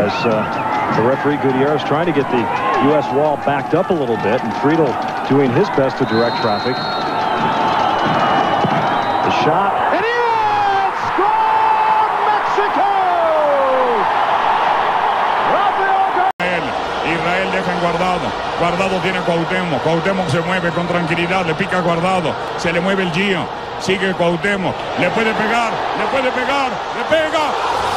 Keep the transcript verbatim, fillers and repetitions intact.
as uh, the referee Gutierrez trying to get the U S wall backed up a little bit, and Friedel doing his best to direct traffic. The shot. It is! Score Mexico! Israel deja en Guardado. Guardado tiene a Cuauhtémoc. Cuauhtémoc se mueve con tranquilidad. Le pica a Guardado. Se le mueve el Gio. Sigue Cuauhtémoc. Le puede pegar. Le puede pegar. Le pega.